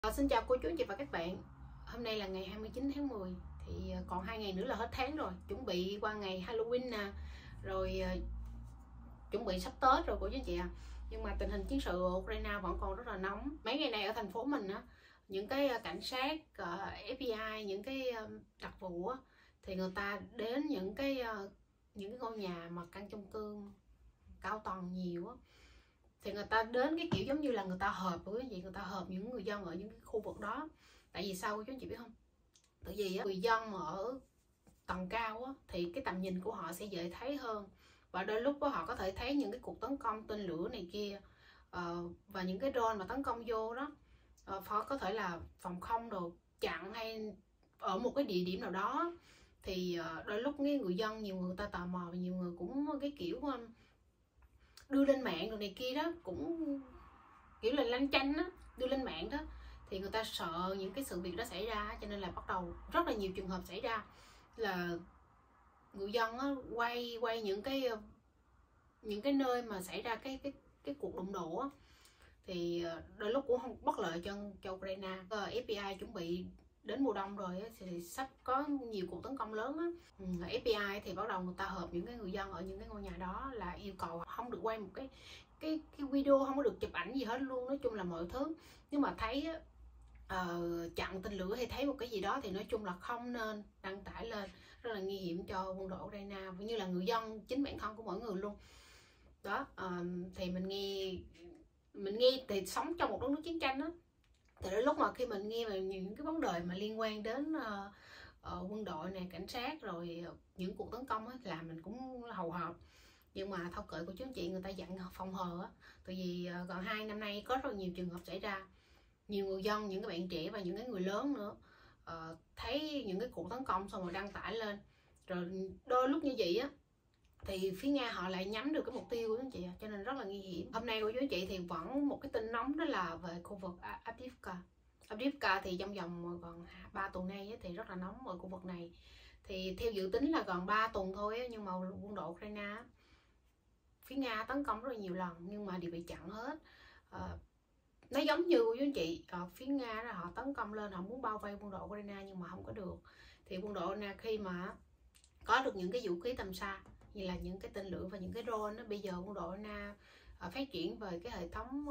Xin chào cô chú anh chị và các bạn. Hôm nay là ngày 29 tháng 10 thì còn 2 ngày nữa là hết tháng rồi, chuẩn bị qua ngày Halloween nè, rồi chuẩn bị sắp Tết rồi cô chú anh chị à. Nhưng mà tình hình chiến sự ở Ukraine vẫn còn rất là nóng. Mấy ngày này ở thành phố mình á, những cái cảnh sát FBI, những cái đặc vụ á, thì người ta đến những cái ngôi nhà mà căn chung cư cao tầng nhiều á, thì người ta đến cái kiểu giống như là người ta họp với gì, người ta họp những người dân ở những cái khu vực đó. Tại vì sao chú anh chị biết không? Tại vì người dân mà ở tầng cao á, thì cái tầm nhìn của họ sẽ dễ thấy hơn, và đôi lúc họ có thể thấy những cái cuộc tấn công tên lửa này kia, và những cái drone mà tấn công vô đó, họ có thể là phòng không đồ chặn hay ở một cái địa điểm nào đó. Thì đôi lúc cái người dân, nhiều người ta tò mò và nhiều người cũng cái kiểu đưa lên mạng rồi này kia đó, cũng kiểu là lanh chanh á, đưa lên mạng đó. Thì người ta sợ những cái sự việc đó xảy ra, cho nên là bắt đầu rất là nhiều trường hợp xảy ra là người dân á, quay những cái nơi mà xảy ra cái cuộc đụng độ á, thì đôi lúc cũng không bất lợi cho Ukraine. FBI chuẩn bị đến mùa đông rồi á, thì sắp có nhiều cuộc tấn công lớn á. FBI thì bắt đầu người ta họp những cái người dân ở những cái ngôi nhà đó, là yêu cầu không được quay một cái video, không có được chụp ảnh gì hết luôn. Nói chung là mọi thứ, nhưng mà thấy chặn tên lửa hay thấy một cái gì đó thì nói chung là không nên đăng tải lên, rất là nguy hiểm cho quân đội Ukraine cũng như là người dân, chính bản thân của mỗi người luôn đó. Thì mình nghe thì sống trong một đất nước chiến tranh đó, thì đến lúc mà khi mình nghe về những cái vấn đề mà liên quan đến quân đội này, cảnh sát, rồi những cuộc tấn công ấy, là mình cũng hầu hộp. Nhưng mà thao cỡ của chú anh chị, người ta dặn phòng hờ á, tại vì gần 2 năm nay có rất là nhiều trường hợp xảy ra. Nhiều người dân, những cái bạn trẻ và những cái người lớn nữa, thấy những cái cuộc tấn công xong rồi đăng tải lên, rồi đôi lúc như vậy á thì phía Nga họ lại nhắm được cái mục tiêu của anh chị, cho nên rất là nguy hiểm. Hôm nay của chú anh chị thì vẫn một cái tin nóng, đó là về khu vực Avdiivka. Avdiivka thì trong vòng còn 3 tuần nay thì rất là nóng ở khu vực này. Thì theo dự tính là gần 3 tuần thôi, nhưng mà quân đội Ukraine, phía Nga tấn công rất là nhiều lần nhưng mà đều bị chặn hết. Nó giống như quý anh chị, phía Nga là họ tấn công lên, họ muốn bao vây quân đội Ukraine nhưng mà không có được. Thì quân đội Ukraine khi mà có được những cái vũ khí tầm xa như là những cái tên lửa và những cái drone đó, bây giờ quân đội Ukraine phát triển về cái hệ thống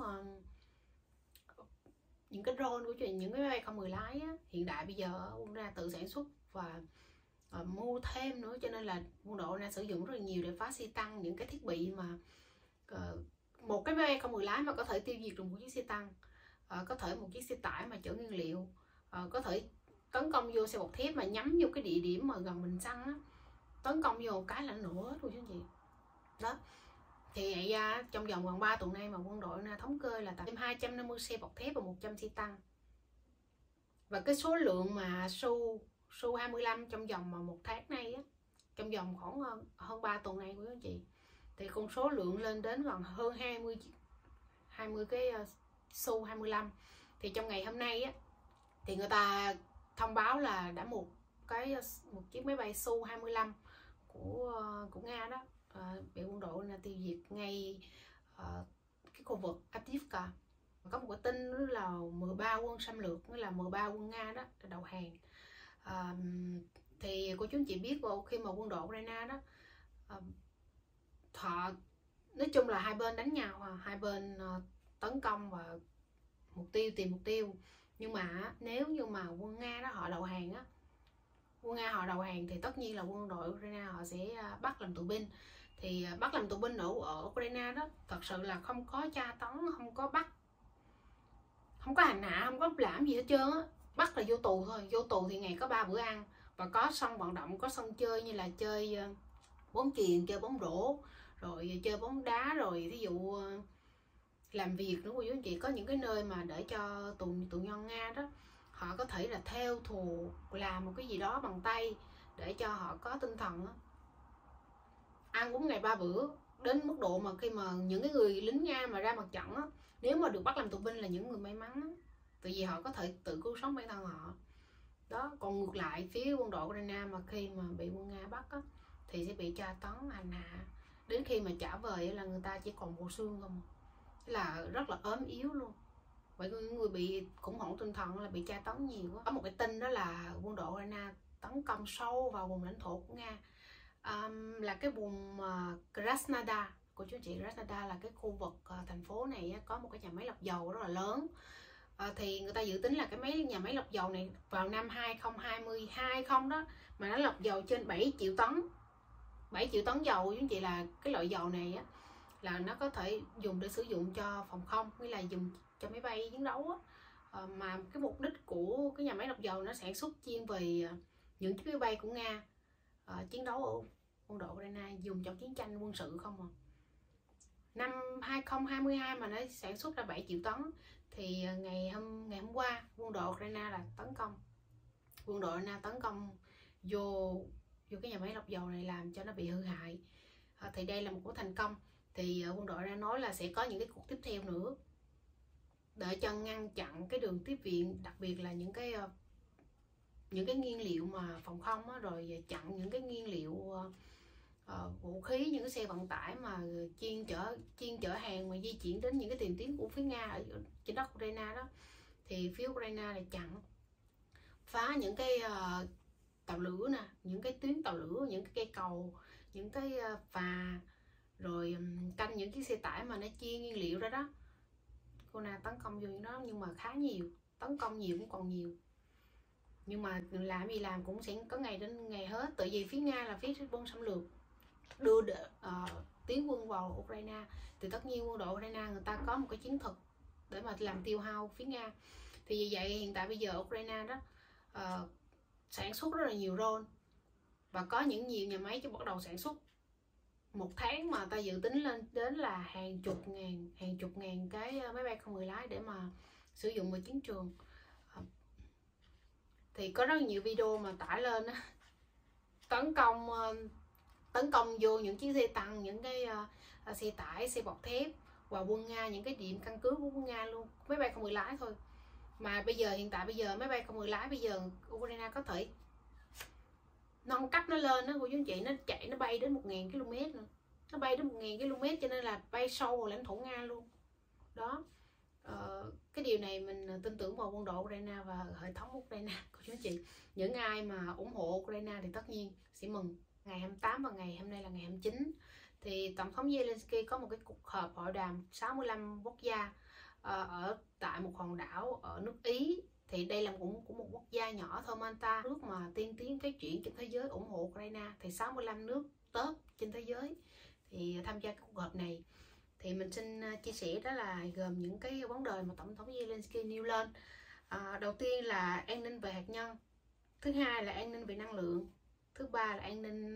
những cái drone của chuyện, những cái máy bay không người lái á, hiện đại bây giờ quân Ukraine tự sản xuất và mua thêm nữa, cho nên là quân đội Ukraine sử dụng rất là nhiều để phá xe tăng, những cái thiết bị mà một cái máy bay không người lái mà có thể tiêu diệt được một chiếc xe tăng, có thể một chiếc xe tải mà chở nguyên liệu, có thể tấn công vô xe bọc thép mà nhắm vô cái địa điểm mà gần bình xăng á, tấn công vô một cái là nổ hết luôn chứ gì đó. Thì vậy ra trong vòng gần 3 tuần nay mà quân đội thống kê là thêm 250 xe bọc thép và 100 xe tăng. Và cái số lượng mà Su-25 trong vòng mà 1 tháng nay á, trong vòng khoảng hơn 3 tuần nay của các anh chị, thì con số lượng lên đến gần hơn 20 cái Su-25. Thì trong ngày hôm nay á, thì người ta thông báo là đã một chiếc máy bay Su-25 của Nga đó bị quân đội là tiêu diệt ngay cái khu vực Avdiivka. Có một cái tin là 13 quân xâm lược, nghĩa là 13 quân Nga đó đầu hàng. Thì cô chú anh chị biết khi mà quân đội Ukraine đó, họ nói chung là hai bên đánh nhau, hai bên tấn công và tìm mục tiêu. Nhưng mà nếu như mà quân Nga đó họ đầu hàng á, thì tất nhiên là quân đội Ukraine họ sẽ bắt làm tù binh. Thì bắt làm tù binh ở Ukraine đó thật sự là không có tra tấn, không có bắt, không có hành hạ, không có làm gì hết trơn á. Bắt là vô tù thôi. Vô tù thì ngày có 3 bữa ăn, và có sân vận động, có sân chơi như là chơi bóng chuyền, chơi bóng rổ, rồi chơi bóng đá, rồi ví dụ làm việc nữa cô chú anh chị. Có những cái nơi mà để cho tù nhân Nga đó họ có thể là theo thùa, làm một cái gì đó bằng tay để cho họ có tinh thần đó. Ăn uống ngày 3 bữa, đến mức độ mà khi mà những cái người lính Nga mà ra mặt trận á, nếu mà được bắt làm tù binh là những người may mắn đó, tại vì họ có thể tự cứu sống bản thân họ đó. Còn ngược lại phía quân đội Ukraine mà khi mà bị quân Nga bắt á, thì sẽ bị tra tấn, hành hạ, đến khi mà trả về là người ta chỉ còn bộ xương không, là rất là ốm yếu luôn. vậy những người bị khủng hoảng tinh thần là bị tra tấn nhiều quá. Có một cái tin đó là quân đội Ukraine tấn công sâu vào vùng lãnh thổ của Nga, là cái vùng Krasnodar của chú chị. Krasnodar là cái khu vực thành phố này có một cái nhà máy lọc dầu rất là lớn. Thì người ta dự tính là cái nhà máy lọc dầu này vào năm 2020 đó mà nó lọc dầu trên 7 triệu tấn. 7 triệu tấn dầu chú chị, là cái loại dầu này á là nó có thể dùng để sử dụng cho phòng không, nghĩa là dùng cho máy bay chiến đấu á. Mà cái mục đích của cái nhà máy lọc dầu nó sản xuất chuyên về những chiếc máy bay của Nga chiến đấu ở quân đội Ukraine, dùng trong chiến tranh quân sự không à. Năm 2022 mà nó sản xuất ra 7 triệu tấn, thì ngày hôm qua quân đội Ukraine là tấn công, quân đội Ukraine tấn công vô cái nhà máy lọc dầu này, làm cho nó bị hư hại. Thì đây là một cuộc thành công. Thì quân đội Ukraine nói là sẽ có những cái cuộc tiếp theo nữa để cho ngăn chặn cái đường tiếp viện, đặc biệt là những cái nhiên liệu mà phòng không á, rồi chặn những cái nhiên liệu vũ khí, những cái xe vận tải mà chuyên chở hàng mà di chuyển đến những cái tiền tuyến của phía Nga ở trên đất Ukraine đó. Thì phía Ukraine là chặn phá những cái tàu lửa nè, những cái tuyến tàu lửa, những cái cây cầu, những cái phà, rồi canh những chiếc xe tải mà nó chia nhiên liệu ra đó. Ukraine tấn công vô những đó, nhưng mà khá nhiều, tấn công nhiều cũng còn nhiều, nhưng mà làm gì làm cũng sẽ có ngày đến ngày hết. Tại vì phía Nga là phía quân xâm lược đưa tiến quân vào Ukraine, thì tất nhiên quân đội Ukraine người ta có một cái chiến thuật để mà làm tiêu hao phía Nga. Thì vì vậy hiện tại bây giờ Ukraine đó sản xuất rất là nhiều drone, và có nhiều nhà máy cho bắt đầu sản xuất. Một tháng mà ta dự tính lên đến là hàng chục ngàn cái máy bay không người lái để mà sử dụng ở chiến trường. Thì có rất nhiều video mà tải lên á, tấn công vô những chiếc xe tăng, những cái xe tải, xe bọc thép và quân Nga, những cái điểm căn cứ của quân Nga luôn, máy bay không người lái thôi. Mà hiện tại bây giờ máy bay không người lái bây giờ Ukraine có thể nâng cấp nó lên đó cô chú anh chị, nó chạy, nó bay đến 1000 km nữa. Nó bay đến 1000 km, cho nên là bay sâu vào lãnh thổ Nga luôn đó. Cái điều này mình tin tưởng vào quân đội Ukraine và hệ thống Ukraine cô chú anh chị. Những ai mà ủng hộ Ukraine thì tất nhiên sẽ mừng. Ngày 28 và ngày hôm nay là ngày 29 thì Tổng thống Zelensky có một cái cuộc họp hội đàm 65 quốc gia ở tại một hòn đảo ở nước Ý. Thì đây là cũng một quốc gia nhỏ thôi, Malta, nước mà tiên tiến phát triển trên thế giới ủng hộ Ukraine. Thì 65 nước top trên thế giới thì tham gia cuộc họp này. Thì mình xin chia sẻ đó là gồm những cái vấn đề mà Tổng thống Zelensky nêu lên. Đầu tiên là an ninh về hạt nhân, thứ hai là an ninh về năng lượng, thứ ba là an ninh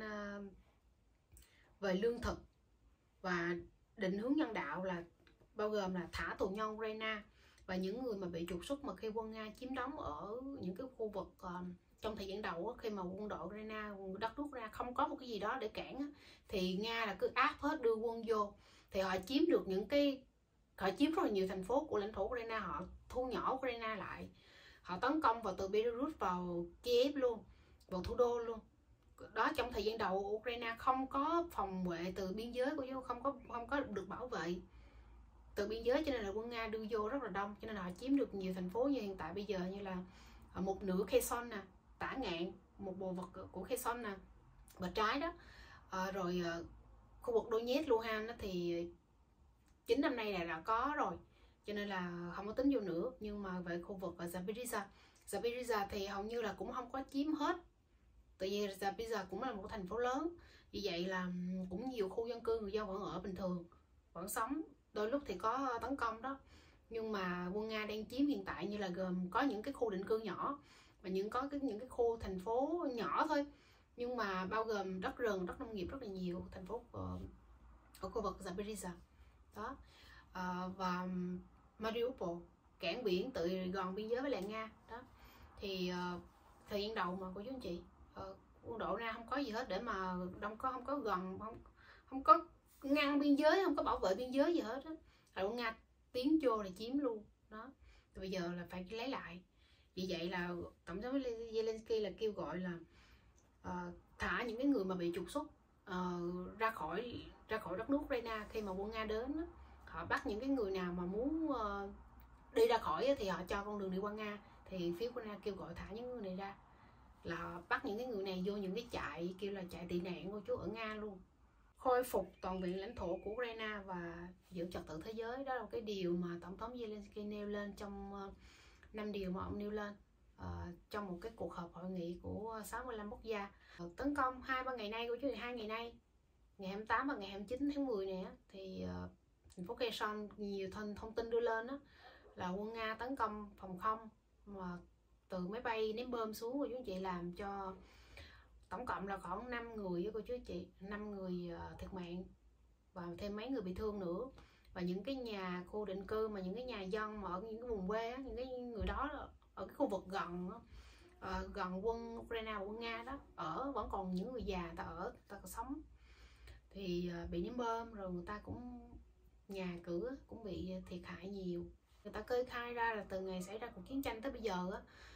về lương thực, và định hướng nhân đạo là bao gồm là thả tù nhân Ukraine và những người mà bị trục xuất mà khi quân Nga chiếm đóng ở những cái khu vực trong thời gian đầu khi mà quân đội Ukraine, đất nước Ukraine không có một cái gì đó để cản thì Nga là cứ áp hết, đưa quân vô. Thì họ chiếm được họ chiếm rất là nhiều thành phố của lãnh thổ Ukraine, họ thu nhỏ Ukraine lại, họ tấn công vào từ Belarus vào Kiev luôn, vào thủ đô luôn đó. Trong thời gian đầu Ukraine không có phòng vệ từ biên giới của không có được bảo vệ từ biên giới, cho nên là quân Nga đưa vô rất là đông, cho nên là họ chiếm được nhiều thành phố như hiện tại bây giờ, như là một nửa Kherson nè, Tả Ngạn, một bộ phận của Kherson nè, và trái đó, rồi khu vực Donetsk, Luhansk đó thì 9 năm nay là đã có rồi, cho nên là không có tính vô nữa. Nhưng mà về khu vực ở Zaporizhzhia thì hầu như là cũng không có chiếm hết, tại vì Zaporizhzhia cũng là một thành phố lớn, vì vậy là cũng nhiều khu dân cư, người dân vẫn ở bình thường, vẫn sống, đôi lúc thì có tấn công đó. Nhưng mà quân Nga đang chiếm hiện tại như là gồm có những cái khu định cư nhỏ và những cái khu thành phố nhỏ thôi, nhưng mà bao gồm đất rừng, đất nông nghiệp rất là nhiều, thành phố ở khu vực Zaporizhzhia đó, và Mariupol, cảng biển tự gần biên giới với lại Nga đó. Thì thời gian đầu mà cô chú anh chị, quân đội Nga không có gì hết để mà không có gần, không có ngăn biên giới, không có bảo vệ biên giới gì hết á, rồi quân Nga tiến vô là chiếm luôn đó. Thì bây giờ là phải lấy lại. Vì vậy là Tổng thống Zelensky là kêu gọi là thả những cái người mà bị trục xuất ra khỏi đất nước Ukraine. Khi mà quân Nga đến, họ bắt những cái người nào mà muốn đi ra khỏi thì họ cho con đường đi qua Nga, thì phía Ukraine kêu gọi thả những người này ra, là bắt những cái người này vô những cái trại kêu là trại tị nạn của chú ở Nga luôn. Khôi phục toàn vẹn lãnh thổ của Ukraine và giữ trật tự thế giới, đó là cái điều mà tổng thống Zelensky nêu lên trong 5 điều mà ông nêu lên trong một cái cuộc họp hội nghị của 65 quốc gia. Tấn công 2-3 ngày nay của chú 2 ngày nay, ngày 28 và ngày 29 tháng 10 này thì thành phố Kherson nhiều thông tin đưa lên là quân Nga tấn công phòng không mà từ máy bay ném bom xuống của chú chị, làm cho tổng cộng là khoảng 5 người của chú chị, 5 người thiệt mạng và thêm mấy người bị thương nữa. Và những cái nhà khu định cư mà những cái nhà dân mà ở những cái vùng quê những cái người đó ở cái khu vực gần quân Ukraine và quân Nga đó vẫn còn những người già ta ta còn sống thì bị ném bom, rồi người ta cũng nhà cửa cũng bị thiệt hại nhiều. Người ta kê khai ra là từ ngày xảy ra cuộc chiến tranh tới bây giờ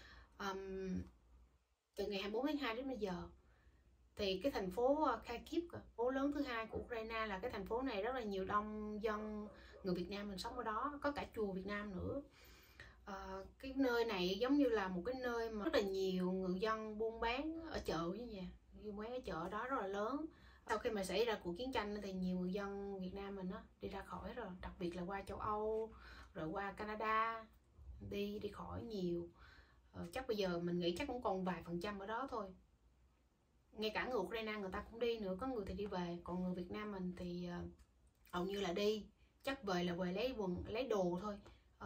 từ ngày 24 tháng 2 đến bây giờ thì cái thành phố Kharkiv, thành phố lớn thứ 2 của Ukraine, là cái thành phố này rất là nhiều đông dân người Việt Nam mình sống ở đó, có cả chùa Việt Nam nữa. Cái nơi này giống như là một cái nơi mà rất là nhiều người dân buôn bán ở chợ với nhà, buôn bán ở chợ đó rất là lớn. Sau khi mà xảy ra cuộc chiến tranh thì nhiều người dân Việt Nam mình đi ra khỏi rồi, đặc biệt là qua châu Âu rồi qua Canada, đi khỏi nhiều. Chắc bây giờ mình nghĩ chắc cũng còn vài % ở đó thôi. Ngay cả người Ukraine người ta cũng đi nữa, có người thì đi về, còn người Việt Nam mình thì hầu như là đi, chắc về là về lấy quần lấy đồ thôi,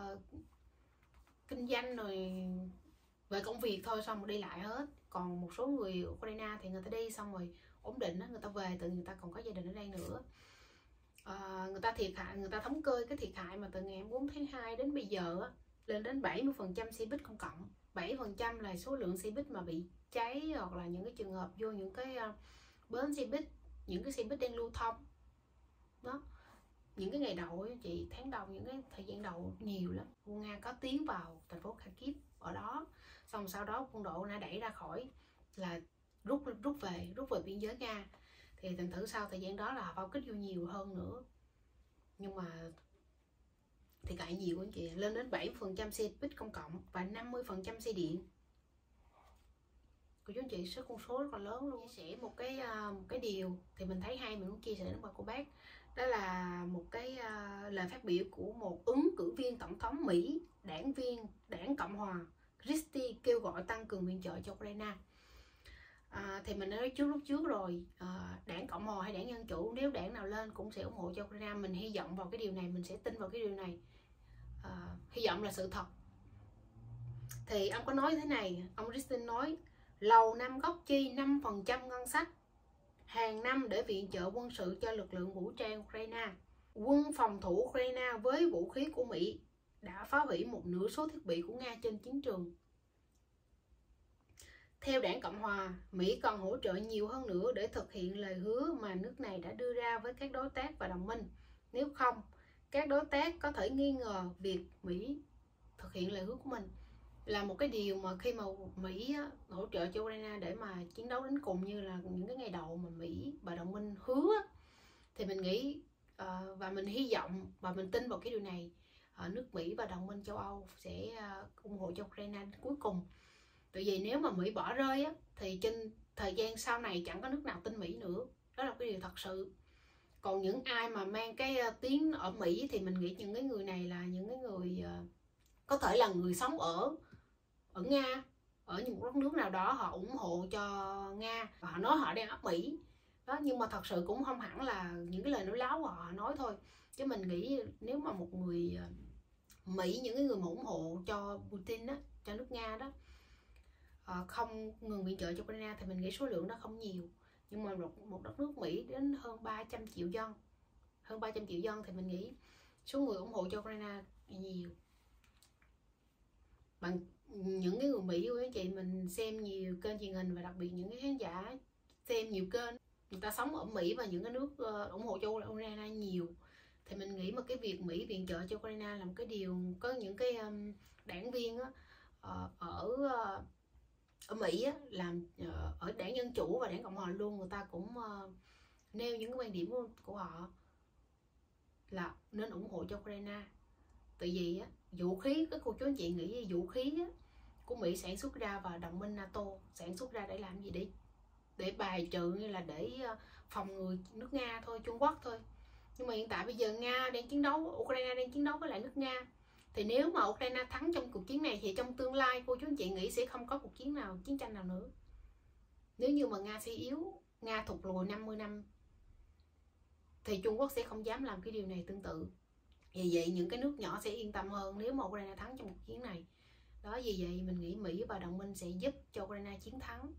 kinh doanh rồi về công việc thôi, xong rồi đi lại hết. Còn một số người Ukraine thì người ta đi xong rồi ổn định người ta về, từ người ta còn có gia đình ở đây nữa. Người ta thiệt hại, người ta thống kê cái thiệt hại mà từ ngày 4 tháng 2 đến bây giờ lên đến 70% xe buýt công cộng. 7% là số lượng xe buýt mà bị cháy, hoặc là những cái trường hợp vô những cái bến xe buýt, những cái xe buýt đang lưu thông đó. Những cái ngày đầu chị, tháng đầu, những cái thời gian đầu nhiều lắm, quân Nga có tiến vào thành phố Kharkiv ở đó, xong sau đó quân đội đã đẩy ra khỏi, là rút về biên giới Nga. Thì thành thử sau thời gian đó là pháo kích vô nhiều hơn nữa, nhưng mà thì cãi nhiều của anh chị, lên đến 7% xe buýt công cộng và 50% xe điện. Cô chú anh chị, số con số rất là lớn luôn. Chia sẻ một cái điều thì mình thấy hay, mình muốn chia sẻ đến cô bác. Đó là một cái lời phát biểu của một ứng cử viên tổng thống Mỹ, đảng Cộng hòa Christie, kêu gọi tăng cường viện trợ cho Ukraine. Thì mình đã nói lúc trước rồi, đảng Cộng hòa hay đảng Dân chủ, nếu đảng nào lên cũng sẽ ủng hộ cho Ukraine. Mình hy vọng vào cái điều này, mình sẽ tin vào cái điều này, hy vọng là sự thật. Thì ông có nói thế này, ông Christie nói: Lầu Năm góp chi 5% ngân sách hàng năm để viện trợ quân sự cho lực lượng vũ trang Ukraine. Quân phòng thủ Ukraine với vũ khí của Mỹ đã phá hủy một nửa số thiết bị của Nga trên chiến trường. Theo đảng Cộng hòa, Mỹ cần hỗ trợ nhiều hơn nữa để thực hiện lời hứa mà nước này đã đưa ra với các đối tác và đồng minh. Nếu không, các đối tác có thể nghi ngờ việc Mỹ thực hiện lời hứa của mình. Là một cái điều mà khi mà Mỹ hỗ trợ cho Ukraine để mà chiến đấu đến cùng, như là những cái ngày đầu mà Mỹ và đồng minh hứa, thì mình nghĩ và mình hy vọng và mình tin vào cái điều này, nước Mỹ và đồng minh châu Âu sẽ ủng hộ cho Ukraine đến cuối cùng. Tại vì nếu mà Mỹ bỏ rơi thì trên thời gian sau này chẳng có nước nào tin Mỹ nữa. Đó là cái điều thật sự. Còn những ai mà mang cái tiếng ở Mỹ thì mình nghĩ những cái người này là những cái người có thể là người sống ở Nga, ở những đất nước nào đó, họ ủng hộ cho Nga và họ nói họ đang ở Mỹ đó, nhưng mà thật sự cũng không hẳn là những cái lời nói láo họ nói thôi. Chứ mình nghĩ nếu mà một người Mỹ, những cái người mà ủng hộ cho Putin đó, cho nước Nga đó, không ngừng viện trợ cho Ukraine thì mình nghĩ số lượng đó không nhiều. Nhưng mà một đất nước Mỹ đến hơn 300 triệu dân, thì mình nghĩ số người ủng hộ cho Ukraine nhiều. Bằng những cái người Mỹ của anh chị, mình xem nhiều kênh truyền hình và đặc biệt những cái khán giả xem nhiều kênh, người ta sống ở Mỹ và những cái nước ủng hộ cho Ukraine nhiều, thì mình nghĩ mà cái việc Mỹ viện trợ cho Ukraine là một cái điều, có những cái đảng viên ở Mỹ làm ở đảng Dân chủ và đảng Cộng hòa luôn, người ta cũng nêu những cái quan điểm của họ là nên ủng hộ cho Ukraine. Tại vì vũ khí, cái cô chú anh chị nghĩ vũ khí á, của Mỹ sản xuất ra và đồng minh NATO sản xuất ra để làm gì? Để bài trừ, như là để phòng ngừa nước Nga thôi, Trung Quốc thôi. Nhưng mà hiện tại bây giờ Nga đang chiến đấu, Ukraine đang chiến đấu với lại nước Nga. Thì nếu mà Ukraine thắng trong cuộc chiến này thì trong tương lai cô chú anh chị nghĩ sẽ không có cuộc chiến tranh nào nữa. Nếu như mà Nga suy yếu, Nga thụt lùi 50 năm thì Trung Quốc sẽ không dám làm cái điều này tương tự. Vì vậy những cái nước nhỏ sẽ yên tâm hơn nếu mà Ukraine thắng trong cuộc chiến này. Đó, vì vậy mình nghĩ Mỹ và đồng minh sẽ giúp cho Ukraine chiến thắng.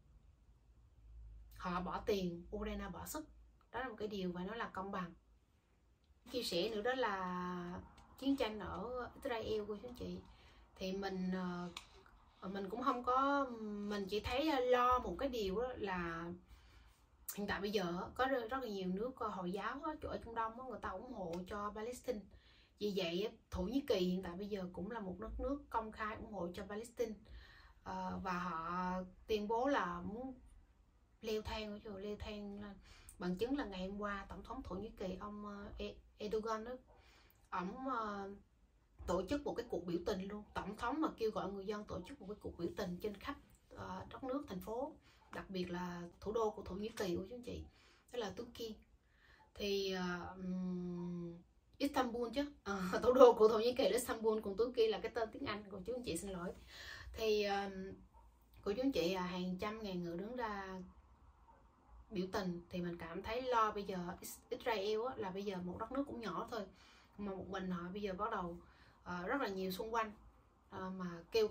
Họ bỏ tiền, Ukraine bỏ sức. Đó là một cái điều phải nói là công bằng. Chia sẻ nữa đó là chiến tranh ở Israel của chú chị. Thì mình cũng không có, mình chỉ thấy lo một cái điều đó là hiện tại bây giờ có rất là nhiều nước Hồi giáo ở Trung Đông người ta ủng hộ cho Palestine. Vì vậy Thổ Nhĩ Kỳ hiện tại bây giờ cũng là một đất nước công khai ủng hộ cho Palestine, và họ tuyên bố là muốn leo thang lên. Bằng chứng là ngày hôm qua tổng thống Thổ Nhĩ Kỳ ông Erdogan đó, ông tổ chức một cái cuộc biểu tình luôn. Tổng thống mà kêu gọi người dân tổ chức một cái cuộc biểu tình trên khắp đất nước, thành phố, đặc biệt là thủ đô của Thổ Nhĩ Kỳ của chúng chị, đó là Turkey. Thì Istanbul chứ, thủ đô của Thổ Nhĩ Kỳ là Istanbul, còn Turkey là cái tên tiếng Anh, của chú anh chị xin lỗi. Thì của chú anh chị hàng trăm ngàn người đứng ra biểu tình. Thì mình cảm thấy lo. Bây giờ Israel là bây giờ một đất nước cũng nhỏ thôi, mà một mình họ bây giờ bắt đầu rất là nhiều xung quanh mà kêu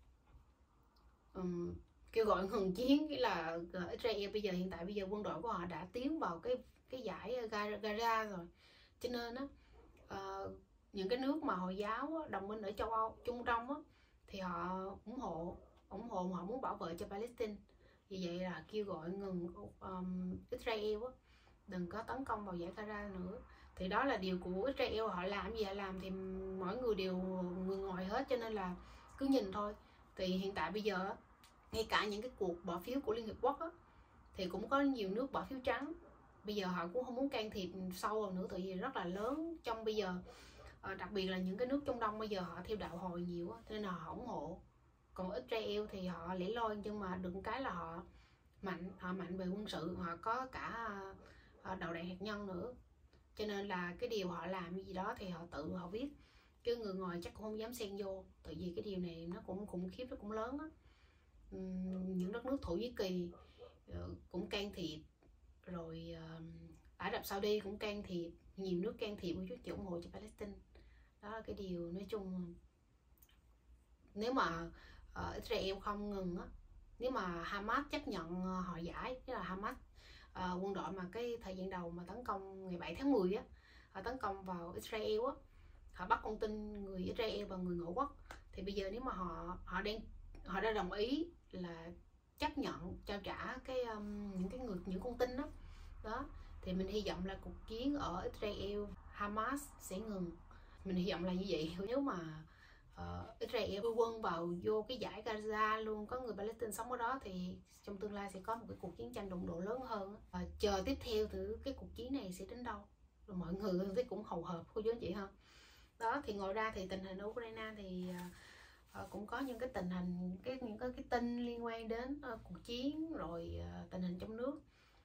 gọi ngừng chiến. Nghĩa là Israel bây giờ hiện tại bây giờ quân đội của họ đã tiến vào cái giải Gaza rồi. Cho nên những cái nước mà Hồi giáo đồng minh ở châu Âu, Trung Đông thì họ ủng hộ, họ muốn bảo vệ cho Palestine. Vì vậy là kêu gọi ngừng Israel đừng có tấn công vào giải Gaza nữa. Thì đó là điều của Israel, họ làm gì họ làm thì mỗi người đều người ngoài hết, cho nên là cứ nhìn thôi. Thì hiện tại bây giờ ngay cả những cái cuộc bỏ phiếu của Liên Hiệp Quốc thì cũng có nhiều nước bỏ phiếu trắng. Bây giờ họ cũng không muốn can thiệp sâu vào nữa, tại vì rất là lớn trong bây giờ, đặc biệt là những cái nước Trung Đông bây giờ họ theo đạo Hồi nhiều nên là họ ủng hộ. Còn Israel thì họ lẻ loi, nhưng mà được cái là họ mạnh về quân sự, họ có cả đầu đạn hạt nhân nữa. Cho nên là cái điều họ làm gì đó thì họ tự họ biết, chứ người ngoài chắc cũng không dám xen vô. Tại vì cái điều này nó cũng khủng khiếp, nó cũng lớn á. Những đất nước Thổ Nhĩ Kỳ cũng can thiệp, rồi Ả Rập Saudi cũng can thiệp, nhiều nước can thiệp với chút ủng hộ cho Palestine. Đó là cái điều nói chung. Nếu mà Israel không ngừng nếu mà Hamas chấp nhận họ giải, tức là Hamas quân đội mà cái thời gian đầu mà tấn công ngày 7 tháng 10 họ tấn công vào Israel họ bắt con tin người Israel và người Ngũ Quốc. Thì bây giờ nếu mà họ đã đồng ý là chấp nhận trao trả những con tin đó thì mình hy vọng là cuộc chiến ở Israel Hamas sẽ ngừng. Mình hy vọng là như vậy. Nếu mà Israel quân vô cái giải Gaza luôn, có người Palestine sống ở đó, thì trong tương lai sẽ có một cái cuộc chiến tranh đụng độ lớn hơn. Chờ tiếp theo từ cái cuộc chiến này sẽ đến đâu, rồi mọi người thấy cũng hầu hợp cô chú anh chị ha. Đó, thì ngoài ra thì tình hình Ukraine thì cũng có những cái tình hình, những cái tin liên quan đến cuộc chiến, rồi tình hình trong nước.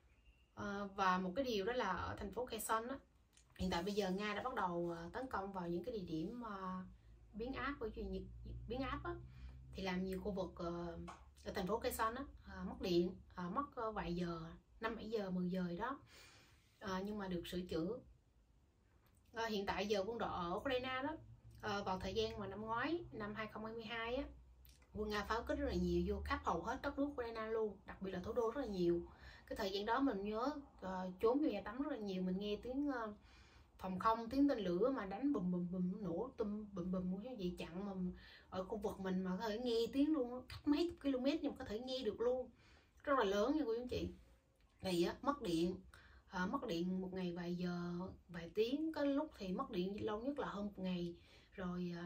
Và một cái điều đó là ở thành phố Kherson hiện tại bây giờ Nga đã bắt đầu tấn công vào những cái địa điểm biến áp thì làm nhiều khu vực ở thành phố Kherson mất điện, mất vài giờ, 5-7 giờ, 10 giờ đó, nhưng mà được sửa chữa. Hiện tại giờ quân đội ở Ukraine đó, vào thời gian mà năm ngoái, năm 2022 quân Nga pháo kích rất là nhiều vô khắp hầu hết đất nước Ukraine luôn, đặc biệt là thủ đô rất là nhiều. Cái thời gian đó mình nhớ trốn vô nhà tắm rất là nhiều, mình nghe tiếng phòng không, tiếng tên lửa mà đánh bùm bùm bùm, nổ tum bùm bùm cái gì chặn mà ở khu vực mình mà có thể nghe tiếng luôn, cách mấy chục km nhưng mà có thể nghe được luôn, rất là lớn nha cô chú anh chị. Thì mất điện một ngày vài giờ, vài tiếng, có lúc thì mất điện lâu nhất là hơn một ngày, rồi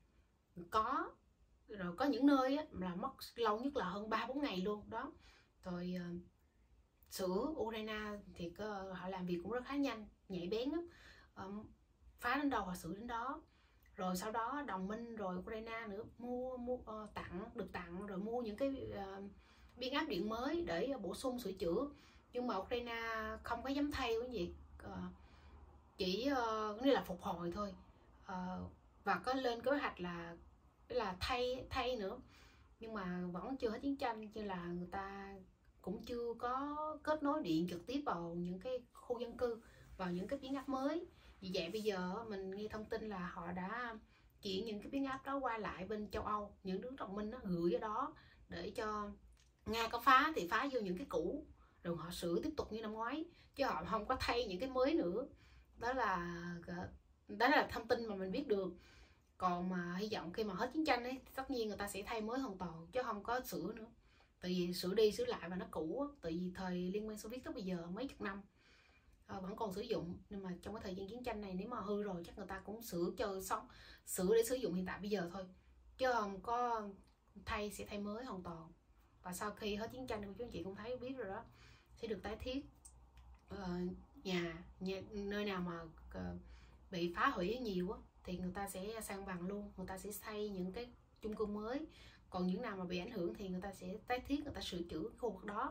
có những nơi là mất lâu nhất là hơn 3-4 ngày luôn đó. Rồi sửa Ukraine thì họ làm việc cũng rất khá nhanh, nhạy bén lắm, phá đến đâu họ sửa đến đó. rồi sau đó đồng minh rồi Ukraine nữa được tặng rồi mua những cái biên áp điện mới để bổ sung sửa chữa, nhưng mà Ukraine không có dám thay cái gì, chỉ như là phục hồi thôi, và có lên kế hoạch là thay nữa, nhưng mà vẫn chưa hết chiến tranh, cho là người ta cũng chưa có kết nối điện trực tiếp vào những cái khu dân cư, vào những cái biến áp mới. Vì vậy bây giờ mình nghe thông tin là họ đã chuyển những cái biến áp đó qua lại bên châu Âu, những nước đồng minh nó gửi ở đó để cho Nga có phá thì phá vô những cái cũ, rồi họ sửa tiếp tục như năm ngoái, chứ họ không có thay những cái mới nữa. Đó là thông tin mà mình biết được. Còn mà hy vọng khi mà hết chiến tranh ấy, tất nhiên người ta sẽ thay mới hoàn toàn chứ không có sửa nữa, tại vì sửa đi sửa lại và nó cũ. Tại vì thời Liên minh Xô Viết tới bây giờ mấy chục năm vẫn còn sử dụng, nhưng mà trong cái thời gian chiến tranh này nếu mà hư rồi chắc người ta cũng sửa cho xong, sửa để sử dụng hiện tại bây giờ thôi, chứ không có sẽ thay mới hoàn toàn. Và sau khi hết chiến tranh thì chú anh chị cũng thấy biết rồi đó, sẽ được tái thiết. Nhà nơi nào mà bị phá hủy nhiều á thì người ta sẽ san bằng luôn, người ta sẽ xây những cái chung cư mới. Còn những nào mà bị ảnh hưởng thì người ta sẽ tái thiết, người ta sửa chữa khu vực đó.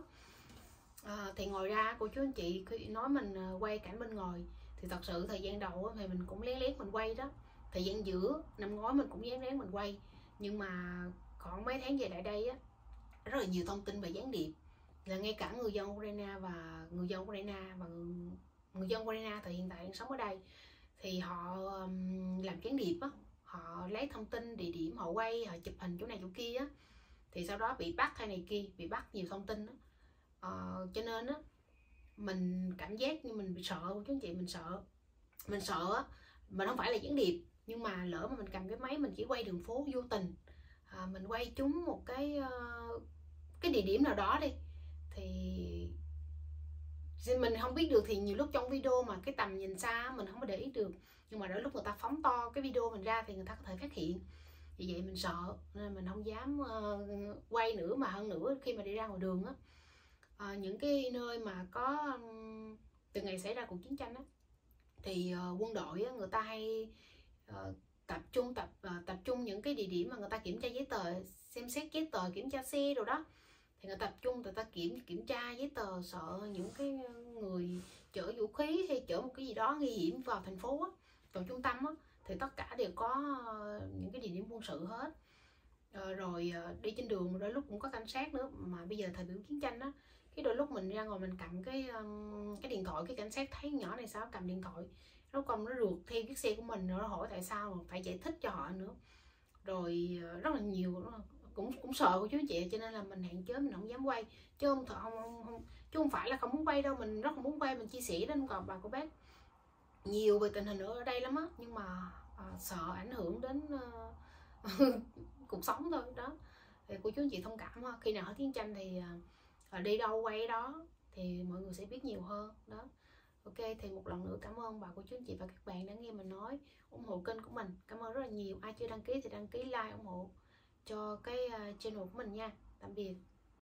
Thì ngoài ra cô chú anh chị khi nói mình quay cảnh bên ngoài thì thật sự thời gian đầu thì mình cũng lén lén mình quay đó. Thời gian giữa năm ngoái mình cũng lén lén mình quay, nhưng mà khoảng mấy tháng về lại đây á, rất là nhiều thông tin về gián điệp, là ngay cả người dân Ukraine và người dân Ukraine thì hiện tại đang sống ở đây thì họ làm gián điệp á, họ lấy thông tin địa điểm họ quay, họ chụp hình chỗ này chỗ kia á, thì sau đó bị bắt hay này kia, bị bắt nhiều thông tin á. Cho nên á mình cảm giác như mình bị sợ chú anh chị, mình sợ á, mình không phải là gián điệp, nhưng mà lỡ mà mình cầm cái máy mình chỉ quay đường phố vô tình, mình quay trúng một cái địa điểm nào đó đi thì mình không biết được, thì nhiều lúc trong video mà cái tầm nhìn xa mình không có để ý được, nhưng mà đôi lúc người ta phóng to cái video mình ra thì người ta có thể phát hiện. Vì vậy mình sợ nên mình không dám quay nữa. Mà hơn nữa khi mà đi ra ngoài đường á, những cái nơi mà có từ ngày xảy ra cuộc chiến tranh á, thì quân đội á, người ta hay tập trung những cái địa điểm mà người ta kiểm tra giấy tờ, xem xét giấy tờ, kiểm tra xe rồi đó, thì người tập trung người ta kiểm tra giấy tờ, sợ những cái người chở vũ khí hay chở một cái gì đó nguy hiểm vào thành phố á, vào trung tâm á, thì tất cả đều có những cái địa điểm quân sự hết. Rồi đi trên đường đôi lúc cũng có cảnh sát nữa. Mà bây giờ thời buổi chiến tranh á, cái đôi lúc mình ra ngoài mình cầm cái điện thoại, cái cảnh sát thấy nhỏ này sao cầm điện thoại, nó còn nó rượt theo chiếc xe của mình, rồi nó hỏi tại sao, mà phải giải thích cho họ nữa. Rồi rất là nhiều, cũng sợ của chú chị, cho nên là mình hạn chế, mình không dám quay, chứ không phải là không muốn quay đâu, mình rất là muốn quay, mình chia sẻ đến bà cô bác nhiều về tình hình ở đây lắm á, nhưng mà sợ ảnh hưởng đến cuộc sống thôi đó. Thì cô chú anh chị thông cảm ha, khi nào hết chiến tranh thì đi đâu quay đó thì mọi người sẽ biết nhiều hơn đó. Ok, thì một lần nữa cảm ơn bà cô chú anh chị và các bạn đã nghe mình nói, ủng hộ kênh của mình. Cảm ơn rất là nhiều. Ai chưa đăng ký thì đăng ký, like, ủng hộ cho cái channel của mình nha. Tạm biệt.